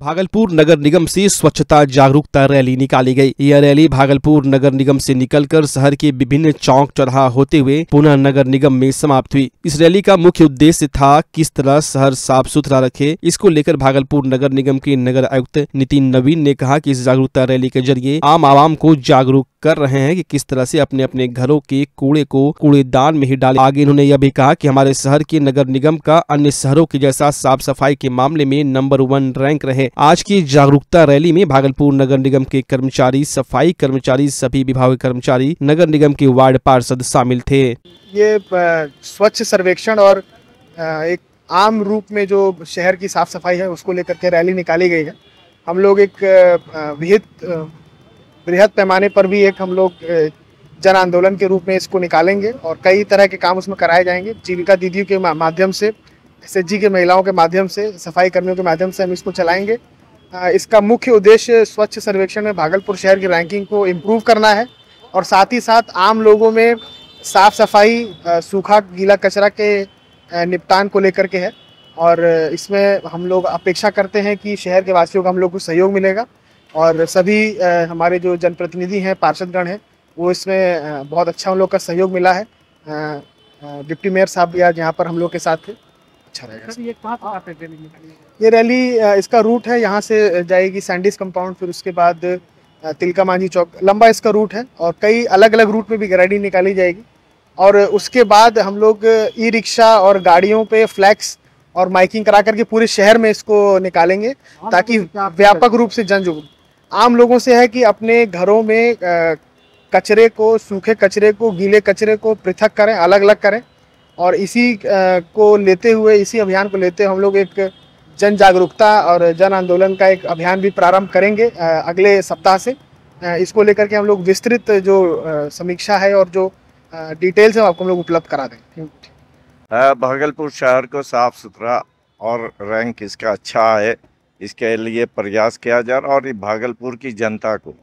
भागलपुर नगर निगम से स्वच्छता जागरूकता रैली निकाली गई। यह रैली भागलपुर नगर निगम से निकलकर शहर के विभिन्न चौक चौराहा होते हुए पुनः नगर निगम में समाप्त हुई। इस रैली का मुख्य उद्देश्य था किस तरह शहर साफ सुथरा रखे। इसको लेकर भागलपुर नगर निगम के नगर आयुक्त नितिन नवीन ने कहा कि इस जागरूकता रैली के जरिए आम आवाम को जागरूक कर रहे हैं कि किस तरह से अपने अपने घरों के कूड़े को कूड़ेदान में ही डालें। आगे इन्होंने यह भी कहा कि हमारे शहर के नगर निगम का अन्य शहरों के जैसा साफ सफाई के मामले में नंबर 1 रैंक रहे। आज की जागरूकता रैली में भागलपुर नगर निगम के कर्मचारी, सफाई कर्मचारी, सभी विभागीय कर्मचारी, नगर निगम के वार्ड पार्षद शामिल थे। ये स्वच्छ सर्वेक्षण और एक आम रूप में जो शहर की साफ सफाई है उसको लेकर के रैली निकाली गई है। हम लोग एक बृहद पैमाने पर भी हम लोग जन आंदोलन के रूप में इसको निकालेंगे और कई तरह के काम उसमें कराए जाएंगे। जीविका दीदियों के माध्यम से, SHG के महिलाओं के माध्यम से, सफाई कर्मियों के माध्यम से हम इसको चलाएंगे। इसका मुख्य उद्देश्य स्वच्छ सर्वेक्षण में भागलपुर शहर की रैंकिंग को इम्प्रूव करना है और साथ ही साथ आम लोगों में साफ सफाई, सूखा गीला कचरा के निपटान को लेकर के है। और इसमें हम लोग अपेक्षा करते हैं कि शहर के वासियों का हम लोग को सहयोग मिलेगा और सभी हमारे जो जनप्रतिनिधि हैं, पार्षदगण हैं, वो इसमें बहुत अच्छा उन लोग का सहयोग मिला है। डिप्टी मेयर साहब भी आज यहाँ पर हम लोग के साथ थे। अच्छा रहेगा। ये रैली इसका रूट है, यहाँ से जाएगी सैंडीज कंपाउंड, फिर उसके बाद तिलका मांझी चौक, लंबा इसका रूट है और कई अलग अलग रूट में भी रैली निकाली जाएगी। और उसके बाद हम लोग ई रिक्शा और गाड़ियों पे फ्लैक्स और माइकिंग करा करके पूरे शहर में इसको निकालेंगे ताकि व्यापक रूप से आम लोगों से है कि अपने घरों में कचरे को, सूखे कचरे को, गीले कचरे को पृथक करें, अलग अलग करें। और इसी को लेते हुए, इसी अभियान को लेते हुए हम लोग एक जन जागरूकता और जन आंदोलन का एक अभियान भी प्रारंभ करेंगे अगले सप्ताह से। इसको लेकर के हम लोग विस्तृत जो समीक्षा है और जो डिटेल्स है आपको हम लोग उपलब्ध करा देंगे। भागलपुर शहर को साफ सुथरा और रैंक इसका अच्छा है, इसके लिए प्रयास किया जा रहा और भागलपुर की जनता को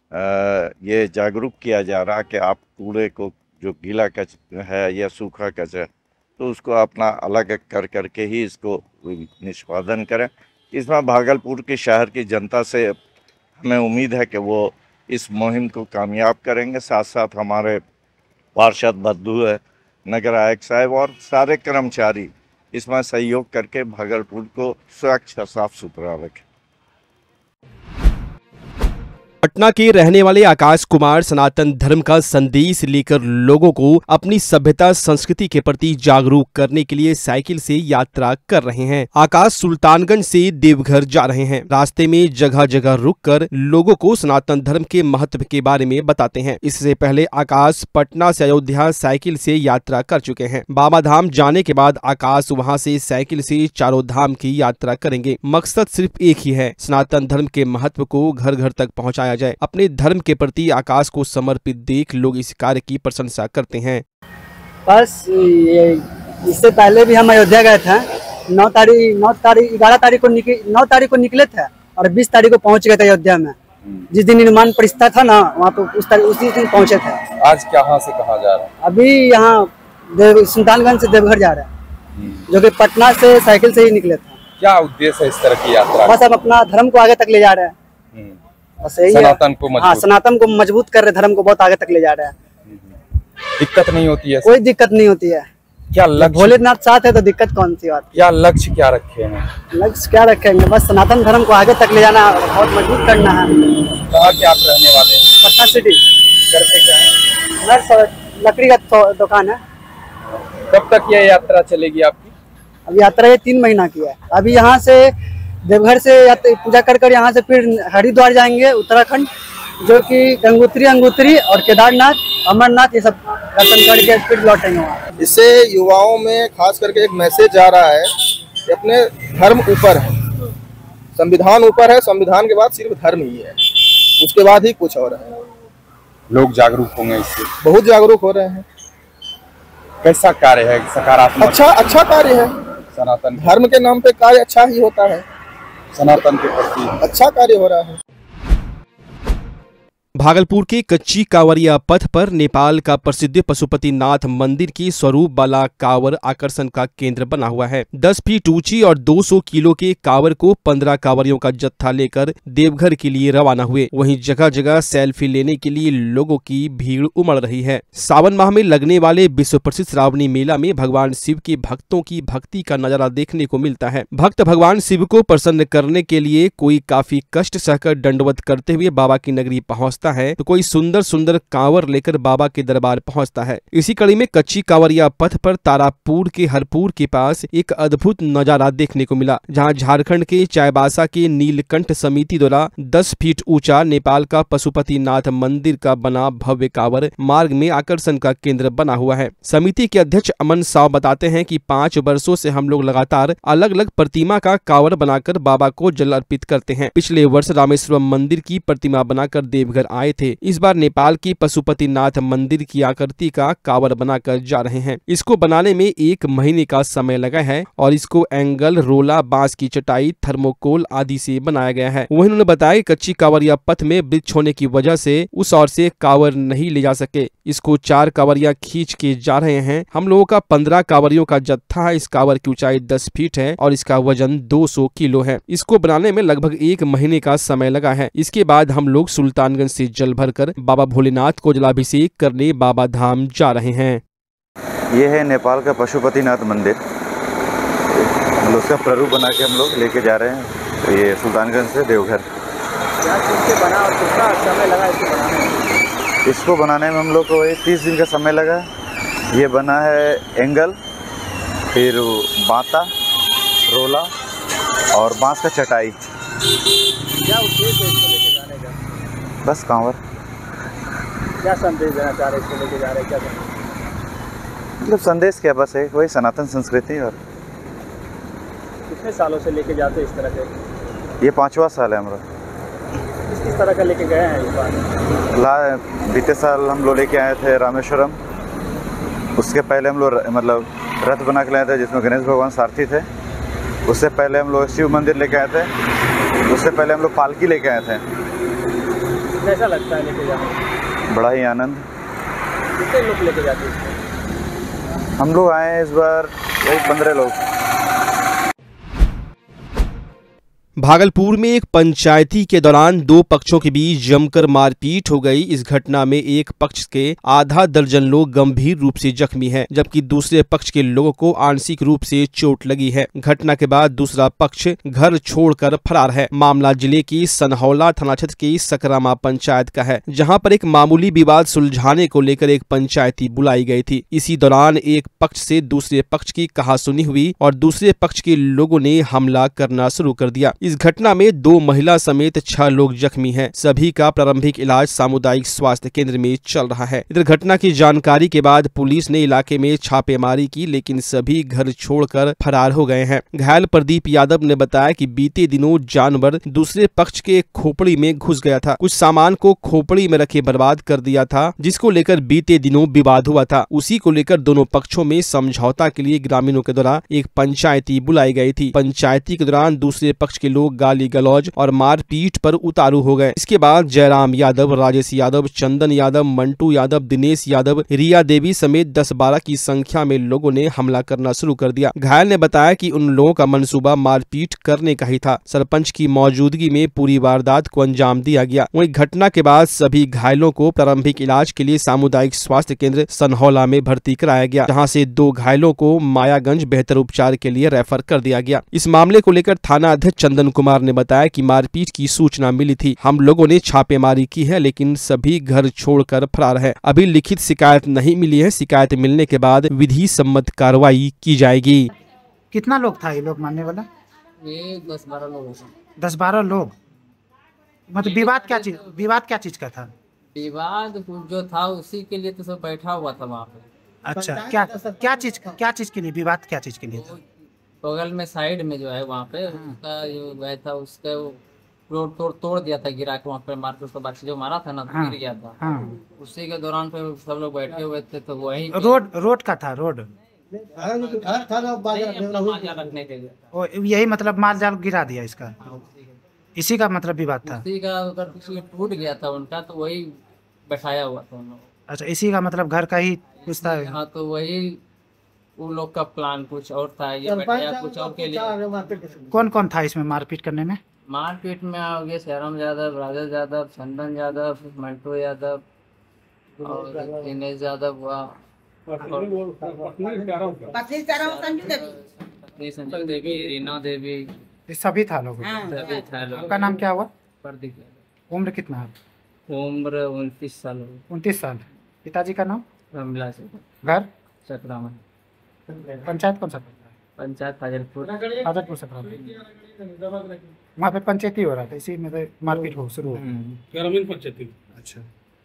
ये जागरूक किया जा रहा कि आप कूड़े को, जो गीला कचरा है या सूखा कचरा, तो उसको अपना अलग कर करके ही इसको निष्पादन करें। इसमें भागलपुर के शहर की जनता से हमें उम्मीद है कि वो इस मुहिम को कामयाब करेंगे। साथ साथ हमारे पार्षद बद्दू है, नगर आयुक्त साहब और सारे कर्मचारी इसमें सहयोग करके भागलपुर को स्वच्छ साफ सुथरा रखें। पटना के रहने वाले आकाश कुमार सनातन धर्म का संदेश लेकर लोगों को अपनी सभ्यता संस्कृति के प्रति जागरूक करने के लिए साइकिल से यात्रा कर रहे हैं। आकाश सुल्तानगंज से देवघर जा रहे हैं। रास्ते में जगह जगह रुककर लोगों को सनातन धर्म के महत्व के बारे में बताते हैं। इससे पहले आकाश पटना से अयोध्या साइकिल से यात्रा कर चुके हैं। बाबा धाम जाने के बाद आकाश वहां से साइकिल से चारों धाम की यात्रा करेंगे। मकसद सिर्फ एक ही है, सनातन धर्म के महत्व को घर घर तक पहुँचाया जाए। अपने धर्म के प्रति आकाश को समर्पित देख लोग इस कार्य की प्रशंसा करते हैं। बस इससे पहले भी हम अयोध्या गए थे। 9 तारीख को निकले थे और 20 तारीख को पहुंच गए थे अयोध्या में। जिस दिन निर्माण प्रतिष्ठा था ना, वहाँ पे उसी दिन पहुंचे थे। आज कहाँ से कहाँ जा रहे हैं? अभी यहाँ सुल्तानगंज से देवघर जा रहे हैं, जो कि पटना से साइकिल से ही निकले थे। क्या उद्देश्य है इस तरह की यात्रा? बस हम अपना धर्म को आगे तक ले जा रहे हैं। सनातन को मजबूत, सनातन को मजबूत कर रहे, धर्म को बहुत आगे तक ले जा रहे हैं। दिक्कत नहीं होती है? कोई दिक्कत नहीं होती है। क्या लक्ष्य? भोलेनाथ साथ है तो दिक्कत कौन सी बात? क्या लक्ष्य क्या रखे हैं? लक्ष्य क्या रखेंगे? बस सनातन धर्म को आगे तक ले जाना, बहुत मजबूत करना है। कहाँ के आप रहने वाले हैं? पटना सिटी। करते क्या है? लकड़ी का दुकान है। कब तक यह यात्रा चलेगी आपकी? अब यात्रा ये 3 महीना की है। अभी यहाँ से देवघर से पूजा कर यहाँ से फिर हरिद्वार जाएंगे, उत्तराखंड, जो कि गंगोत्री और केदारनाथ, अमरनाथ, ये सब दर्शन करके फिर लौटेंगे वहाँ। इससे युवाओं में खास करके एक मैसेज जा रहा है कि अपने धर्म ऊपर है, संविधान ऊपर है, संविधान के बाद सिर्फ धर्म ही है, उसके बाद ही कुछ और है। लोग जागरूक होंगे इससे? बहुत जागरूक हो रहे हैं। कैसा कार्य है? सकारात्मक? अच्छा कार्य है। सनातन धर्म के नाम पे कार्य अच्छा ही होता है। सनातन के प्रति अच्छा कार्य हो रहा है। भागलपुर के कच्ची कांवरिया पथ पर नेपाल का प्रसिद्ध पशुपतिनाथ मंदिर की स्वरूप वाला कांवर आकर्षण का केंद्र बना हुआ है। 10 फीट ऊंची और 200 किलो के कांवर को 15 कांवरियों का जत्था लेकर देवघर के लिए रवाना हुए। वहीं जगह जगह सेल्फी लेने के लिए लोगों की भीड़ उमड़ रही है। सावन माह में लगने वाले विश्व प्रसिद्ध श्रावणी मेला में भगवान शिव के भक्तों की भक्ति का नजारा देखने को मिलता है। भक्त भगवान शिव को प्रसन्न करने के लिए कोई काफी कष्ट सहकर दंडवत करते हुए बाबा की नगरी पहुंचता है तो कोई सुंदर सुंदर कांवर लेकर बाबा के दरबार पहुंचता है। इसी कड़ी में कच्ची कांवरिया पथ पर तारापुर के हरपुर के पास एक अद्भुत नजारा देखने को मिला, जहां झारखंड के चाईबासा के नीलकंठ समिति द्वारा 10 फीट ऊंचा नेपाल का पशुपतिनाथ मंदिर का बना भव्य कांवर मार्ग में आकर्षण का केंद्र बना हुआ है। समिति के अध्यक्ष अमन साव बताते हैं कि 5 वर्षों से हम लोग लगातार अलग अलग प्रतिमा का कांवर बनाकर बाबा को जल अर्पित करते हैं। पिछले वर्ष रामेश्वरम मंदिर की प्रतिमा बनाकर देवघर आए थे। इस बार नेपाल की पशुपतिनाथ मंदिर की आकृति का कांवर बनाकर जा रहे हैं। इसको बनाने में 1 महीने का समय लगा है और इसको एंगल, रोला, बांस की चटाई, थर्मोकोल आदि से बनाया गया है। वहीं उन्होंने बताया कि कच्ची कांवरिया पथ में वृक्ष होने की वजह से उस ओर से कांवर नहीं ले जा सके। इसको 4 कांवरिया खींच के जा रहे हैं। हम लोगों का 15 कांवरियों का जत्था है। इस कांवर की ऊंचाई 10 फीट है और इसका वजन 200 किलो है। इसको बनाने में लगभग 1 महीने का समय लगा है। इसके बाद हम लोग सुल्तानगंज से जल भरकर बाबा भोलेनाथ को जलाभिषेक करने बाबा धाम जा रहे हैं। ये है नेपाल का पशुपतिनाथ मंदिर। उसका प्रारूप बना के हम लोग लेके जा रहे हैं ये सुल्तानगंज से देवघर। क्या चीज़ से बना और कितना समय लगा इसको बनाने में? इसको बनाने में हम लोग को 30 दिन का समय लगा। ये बना है एंगल, फिर बाता, रोला और बांस का चटाई। क्या उद्देश्य है इसको लेके जाने का? बस कांवर। क्या संदेश देना चाह रहे हैं इसको लेके जा रहे हैं? क्या संदेश? मतलब संदेश क्या, बस है वही सनातन संस्कृति। और कितने सालों से लेके जाते हैं इस तरह के? ये 5वां साल है हमारा। किस तरह का लेके गए हैं इस बार? बीते साल हम लोग लेके आए थे रामेश्वरम। उसके पहले हम लोग मतलब रथ बना के लाए थे जिसमें गणेश भगवान सारथी थे। उससे पहले हम लोग शिव मंदिर लेके आए थे। उससे पहले हम लोग पालकी लेके आए थे। कैसा लगता है लेके जाने? बड़ा ही आनंद। कितने लोग लेके जाते हैं? हम लोग आए हैं इस बार वही 15 लोग। भागलपुर में एक पंचायती के दौरान 2 पक्षों के बीच जमकर मारपीट हो गई। इस घटना में एक पक्ष के आधा दर्जन लोग गंभीर रूप से जख्मी हैं, जबकि दूसरे पक्ष के लोगों को आंशिक रूप से चोट लगी है। घटना के बाद दूसरा पक्ष घर छोड़कर फरार है। मामला जिले की सनहौला थाना क्षेत्र की सकरामा पंचायत का है, जहां पर एक मामूली विवाद सुलझाने को लेकर एक पंचायती बुलाई गई थी। इसी दौरान एक पक्ष से दूसरे पक्ष की कहासुनी हुई और दूसरे पक्ष के लोगों ने हमला करना शुरू कर दिया। इस घटना में 2 महिला समेत 6 लोग जख्मी हैं। सभी का प्रारंभिक इलाज सामुदायिक स्वास्थ्य केंद्र में चल रहा है। इधर घटना की जानकारी के बाद पुलिस ने इलाके में छापेमारी की, लेकिन सभी घर छोड़कर फरार हो गए हैं। घायल प्रदीप यादव ने बताया कि बीते दिनों जानवर दूसरे पक्ष के खोपड़ी में घुस गया था। कुछ सामान को खोपड़ी में रखे बर्बाद कर दिया था, जिसको लेकर बीते दिनों विवाद हुआ था। उसी को लेकर दोनों पक्षों में समझौता के लिए ग्रामीणों के द्वारा एक पंचायती बुलाई गई थी। पंचायती के दौरान दूसरे पक्ष के लोग गाली गलौज और मारपीट पर उतारू हो गए। इसके बाद जयराम यादव, राजेश यादव, चंदन यादव, मंटू यादव, दिनेश यादव, रिया देवी समेत 10-12 की संख्या में लोगों ने हमला करना शुरू कर दिया। घायल ने बताया कि उन लोगों का मंसूबा मारपीट करने का ही था। सरपंच की मौजूदगी में पूरी वारदात को अंजाम दिया गया। वहीं घटना के बाद सभी घायलों को प्रारंभिक इलाज के लिए सामुदायिक स्वास्थ्य केंद्र सनहौला में भर्ती कराया गया, जहाँ से 2 घायलों को मायागंज बेहतर उपचार के लिए रेफर कर दिया गया। इस मामले को लेकर थाना अध्यक्ष चंदन कुमार ने बताया कि मारपीट की सूचना मिली थी। हम लोगों ने छापेमारी की है, लेकिन सभी घर छोड़कर फरार है। अभी लिखित शिकायत नहीं मिली है। शिकायत मिलने के बाद विधि सम्मत कार्रवाई की जाएगी। कितना लोग था ये लोग मानने वाला? ये 10-12 लोग। 10-12 लोग। मतलब विवाद क्या चीज का था? विवाद जो था उसी के लिए तो सब बैठा हुआ था वहाँ पे। अच्छा, क्या चीज के लिए विवाद, क्या चीज के लिए था? बगल में साइड में जो है वहाँ पे उसका जो गया था उसका रोड तोड़ दिया था, गिरा के वहाँ पे मार के उसको बाकी जो मारा था ना गिर गया था। उसी के दौरान पे सब लोग बैठे हुए थे तो वही रोड का था। रोड रखने के लिए यही मतलब माल जाल गिरा दिया इसका। इसी का मतलब विवाद था? उसी का उधर किसी का टूट गया था उनका, तो वही बैठाया हुआ था उन लोग। अच्छा, इसी का मतलब घर का ही कुछ था? हाँ, तो वही उन लोग का प्लान कुछ और था, ये बैठाया कुछ और के लिए। कौन कौन था इसमें मारपीट करने में? मारपीट में आओगे श्याम यादव, राजा यादव, चंदन यादव, मंटू यादव और दिनेश यादव हुआ, संजू देवी, रीना देवी, ये सभी था लोग? सभी था लोग। आपका नाम क्या हुआ? प्रदीप। उम्र कितना है? उम्र 29 साल। 29 साल। पिताजी का नाम? रामविलास। घर? सकरामा। पंचायत कौन सा पड़ता है? पंचायत फाजिलपुर। फाजिलपुर सकरामा। वहाँ पे पंचायती हो रहा था, इसी में मारपीट हो शुरू हो? ग्रामीण पंचायती। अच्छा,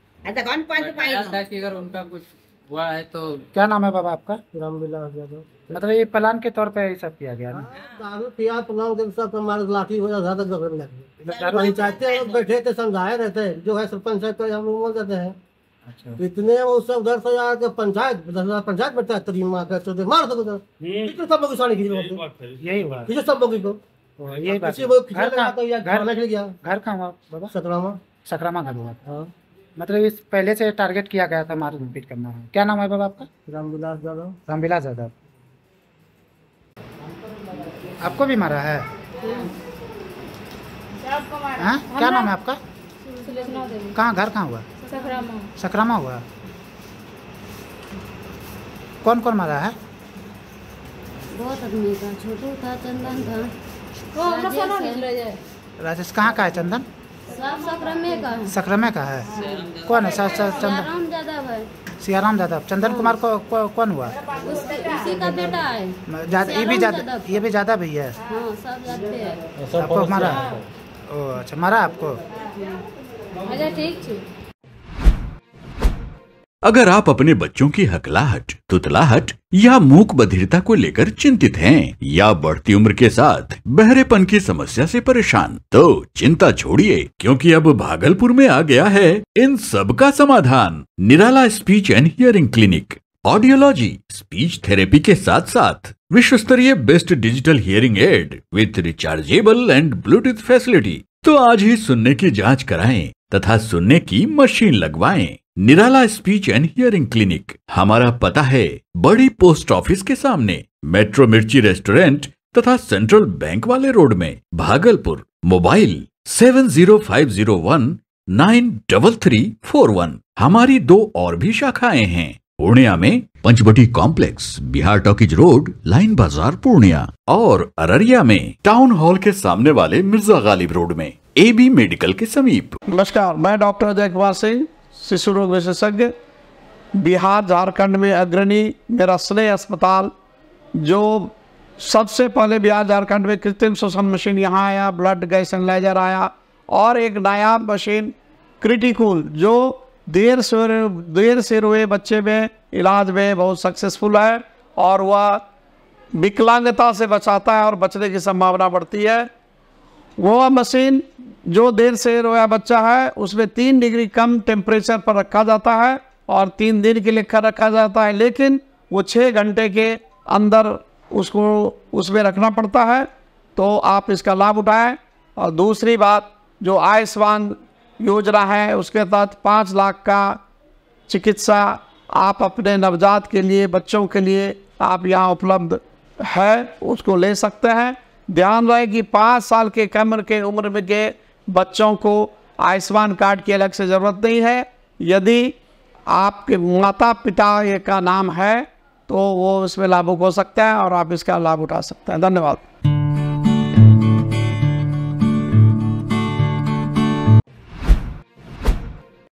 कि अगर उनका कुछ हुआ है तो। क्या नाम है बाबा आपका? रामविलास यादव। मतलब ये प्लान के तौर पे ये सब किया गया ना? दारू पिया प्लान के सब हमारे लाठी हो ज्यादा गगन लगे। पंचायती लोग बैठे थे, समझाए रहते, जो है सरपंच है तो हम लोग बोल देते हैं। अच्छा, इतने वो सब उधर से आके पंचायत 10,000 पंचायत बैठता है, तरी मार कर तो मार दो उधर। कितने सब लोग किसान खींच यही हुआ? खींचे सब लोग को। यही बात। किसी को खींचे घर लगा तो या घर निकल गया। घर कहाँ हुआ बाबा? सकरामा। सकरामा घर हुआ? हाँ, मतलब इस पहले से टारगेट किया गया था मारपीट करना है। क्या नाम है बाबा आपका? रामविलास यादव। रामविलास यादव। आपको भी मारा है? हाँ, क्या नाम है आपका? कहाँ, घर कहाँ हुआ? सकरामा। सकरामा हुआ। कौन कौन मारा है? बहुत आदमी था, छोटू था, चंदन था, राजेश। कहाँ का है चंदन? सब सकरमे का है। सकरमे का है? कौन है? चंदन सियाराम यादव है। सियाराम यादव। चंदन कुमार को कौन हुआ? उसी का बेटा है। ये भी ज्यादा भी है? हाँ, सब जानते हैं। आपको मारा? ओ अच्छा, मारा आपको? अच्छा, ठीक है। अगर आप अपने बच्चों की हकलाहट, तुतलाहट या मूक बधिरता को लेकर चिंतित हैं या बढ़ती उम्र के साथ बहरेपन की समस्या से परेशान, तो चिंता छोड़िए, क्योंकि अब भागलपुर में आ गया है इन सब का समाधान। Nirala speech and hearing clinic. Audiology, speech therapy के साथ साथ विश्व स्तरीय best digital hearing aid with rechargeable and Bluetooth facility. तो आज ही सुनने की जांच कराएं तथा सुनने की मशीन लगवाएं। Nirala speech and hearing clinic. हमारा पता है बड़ी पोस्ट ऑफिस के सामने, मेट्रो मिर्ची रेस्टोरेंट तथा सेंट्रल बैंक वाले रोड में, भागलपुर। मोबाइल 7050193341। हमारी 2 और भी शाखाएं हैं। पूर्णिया में Panchvati complex, Bihar talkies road, line बाजार पूर्णिया, और अररिया में टाउन हॉल के सामने वाले मिर्जा गालिब रोड में, AB मेडिकल के समीप। नमस्कार, मैं डॉक्टर अजय कुमार सिंह, शिशु रोग विशेषज्ञ, बिहार झारखंड में अग्रणी मेरा स्नेह अस्पताल, जो सबसे पहले बिहार झारखंड में कृत्रिम श्वसन मशीन यहाँ आया, ब्लड गैस एनालाइजर आया, और एक नायाब मशीन क्रिटिकूल जो देर से रोए बच्चे में इलाज में बहुत सक्सेसफुल है, और वह विकलांगता से बचाता है और बचने की संभावना बढ़ती है। वो मशीन जो देर से रोया बच्चा है उसमें 3 डिग्री कम टेम्परेचर पर रखा जाता है और 3 दिन के लिए रखा जाता है, लेकिन वो 6 घंटे के अंदर उसको उसमें रखना पड़ता है। तो आप इसका लाभ उठाएं। और दूसरी बात, जो आयुष्मान योजना है उसके तहत 5 लाख का चिकित्सा आप अपने नवजात के लिए, बच्चों के लिए आप यहाँ उपलब्ध है, उसको ले सकते हैं। ध्यान रहे कि 5 साल के कम के उम्र में के बच्चों को आयुष्मान कार्ड की अलग से ज़रूरत नहीं है। यदि आपके माता पिता का नाम है तो वो इसमें लाभुक हो सकता है और आप इसका लाभ उठा सकते हैं। धन्यवाद।